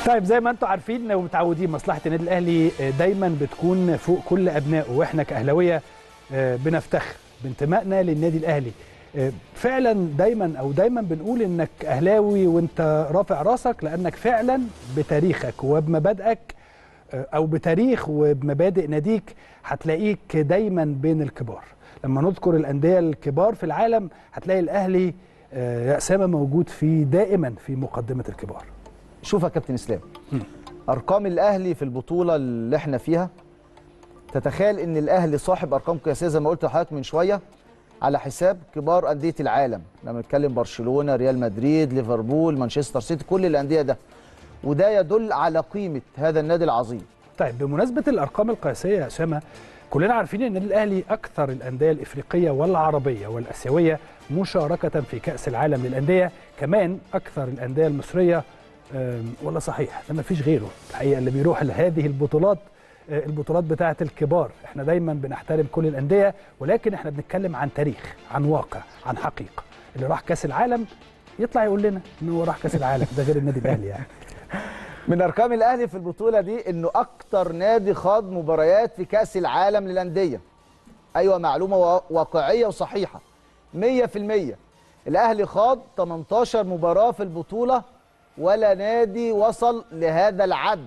طيب زي ما انتم عارفين ومتعودين مصلحه النادي الاهلي دايما بتكون فوق كل ابنائه، واحنا كاهلاويه بنفتخر بانتمائنا للنادي الاهلي. فعلا دايما بنقول انك اهلاوي وانت رافع راسك، لانك فعلا بتاريخك وبمبادئك او بتاريخ وبمبادئ ناديك هتلاقيك دايما بين الكبار. لما نذكر الانديه الكبار في العالم هتلاقي الاهلي يا اسامه موجود فيه دائما في مقدمه الكبار. شوف يا كابتن اسلام، ارقام الاهلي في البطوله اللي احنا فيها، تتخيل ان الاهلي صاحب ارقام قياسيه زي ما قلت لحضرتك من شويه على حساب كبار انديه العالم. لما نتكلم برشلونه، ريال مدريد، ليفربول، مانشستر سيتي، كل الانديه ده، وده يدل على قيمه هذا النادي العظيم. طيب بمناسبه الارقام القياسيه يا اسامه، كلنا عارفين ان النادي الاهلي اكثر الانديه الافريقيه والعربيه والاسيويه مشاركه في كاس العالم للانديه، كمان اكثر الانديه المصريه. ولا صحيح؟ ده ما فيش غيره الحقيقه اللي بيروح لهذه البطولات بتاعه الكبار. احنا دايما بنحترم كل الانديه، ولكن احنا بنتكلم عن تاريخ، عن واقع، عن حقيقه. اللي راح كاس العالم يطلع يقول لنا ان هو راح كاس العالم، ده غير النادي الاهلي يعني. من ارقام الاهلي في البطوله دي انه اكتر نادي خاض مباريات في كاس العالم للانديه. ايوه، معلومه واقعيه وصحيحه 100%. الاهلي خاض 18 مباراه في البطوله، ولا نادي وصل لهذا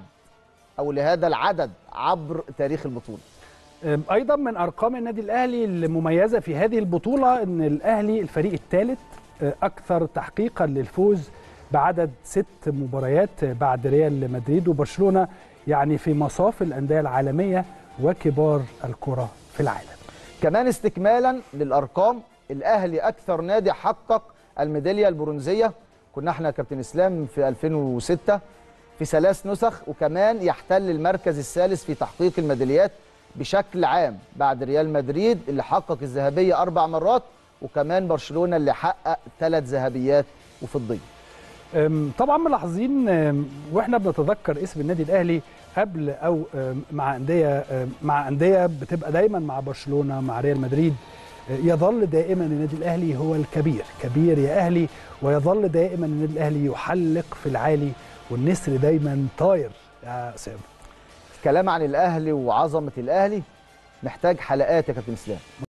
العدد عبر تاريخ البطوله. ايضا من ارقام النادي الاهلي المميزه في هذه البطوله ان الاهلي الفريق الثالث اكثر تحقيقا للفوز بعدد 6 مباريات بعد ريال مدريد وبرشلونه، يعني في مصاف الانديه العالميه وكبار الكره في العالم. كمان استكمالا للارقام، الاهلي اكثر نادي حقق الميداليه البرونزيه. كنا احنا كابتن اسلام في 2006 في 3 نسخ، وكمان يحتل المركز الثالث في تحقيق الميداليات بشكل عام بعد ريال مدريد اللي حقق الذهبيه 4 مرات، وكمان برشلونه اللي حقق 3 ذهبيات وفضيه. طبعا ملاحظين واحنا بنتذكر اسم النادي الاهلي قبل او مع انديه بتبقى دايما مع برشلونه، مع ريال مدريد، يظل دائما النادي الاهلي هو الكبير، كبير يا اهلي، ويظل دائما النادي الاهلي يحلق في العالي والنسر دايما طاير يا سام. الكلام عن الاهلي وعظمه الاهلي محتاج حلقات يا كابتن اسلام.